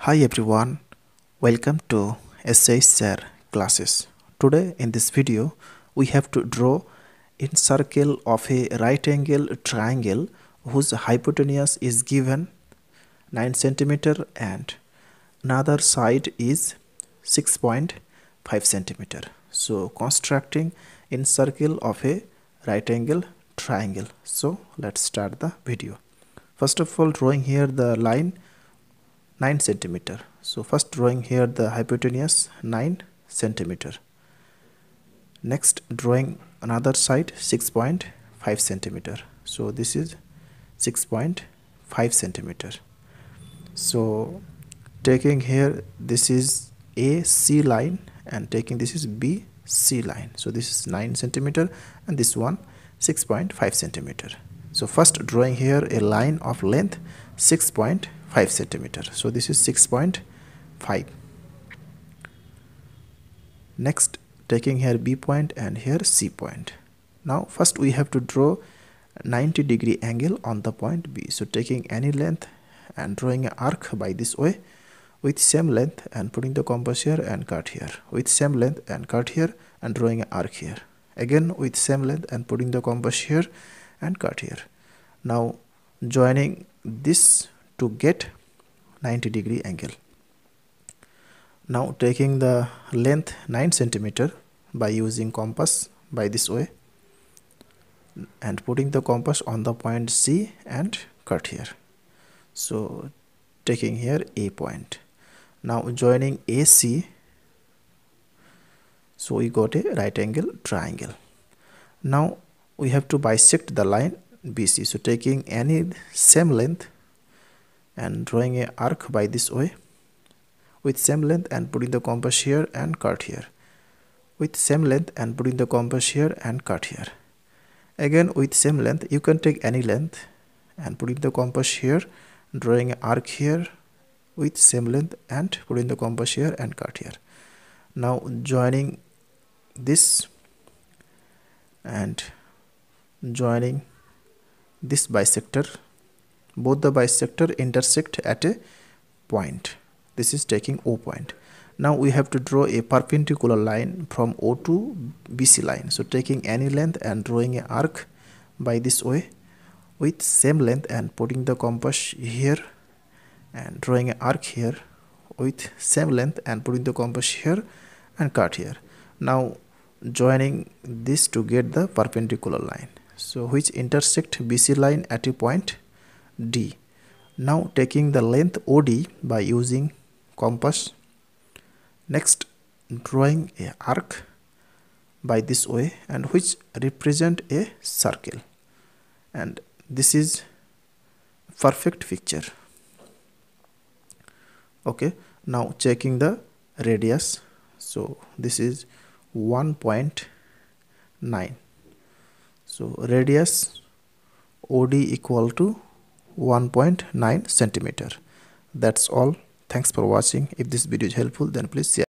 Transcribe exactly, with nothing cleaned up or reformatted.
Hi everyone, welcome to Essay Share classes. Today in this video we have to draw incircle of a right angle triangle whose hypotenuse is given nine centimeter and another side is six point five centimeter. So constructing incircle of a right angle triangle. So let's start the video. First of all, drawing here the line nine centimeter. So first drawing here the hypotenuse nine centimeter. Next drawing another side six point five centimeter. So this is six point five centimeter. So taking here this is A C line and taking this is B C line. So this is nine centimeter and this one six point five centimeter. So first drawing here a line of length six point five centimeter. So this is six point five. Next taking here B point and here C point. Now first we have to draw ninety degree angle on the point B. So taking any length and drawing an arc by this way with same length and putting the compass here and cut here, with same length and cut here and drawing an arc here, again with same length and putting the compass here and cut here. Now joining this to get ninety degree angle. Now taking the length nine centimeter by using compass by this way and putting the compass on the point C and cut here. So taking here A point. Now joining A C, so we got a right angle triangle. Now we have to bisect the line B C. So taking any same length and drawing a arc by this way with same length and putting the compass here and cut here, with same length and putting the compass here and cut here, again with same length. You can take any length and putting the compass here, drawing an arc here with same length and putting the compass here and cut here. Now joining this and joining this bisector, both the bisector intersect at a point. This is taking O point. Now we have to draw a perpendicular line from O to B C line. So taking any length and drawing an arc by this way with same length and putting the compass here and drawing an arc here with same length and putting the compass here and cut here. Now joining this to get the perpendicular line, so which intersect B C line at a point D. Now taking the length O D by using compass. Next drawing a arc by this way and which represent a circle, and this is perfect picture. Okay, now checking the radius. So this is one point nine. So radius O D equal to one point nine centimeter. That's all. Thanks for watching. If this video is helpful, then please share.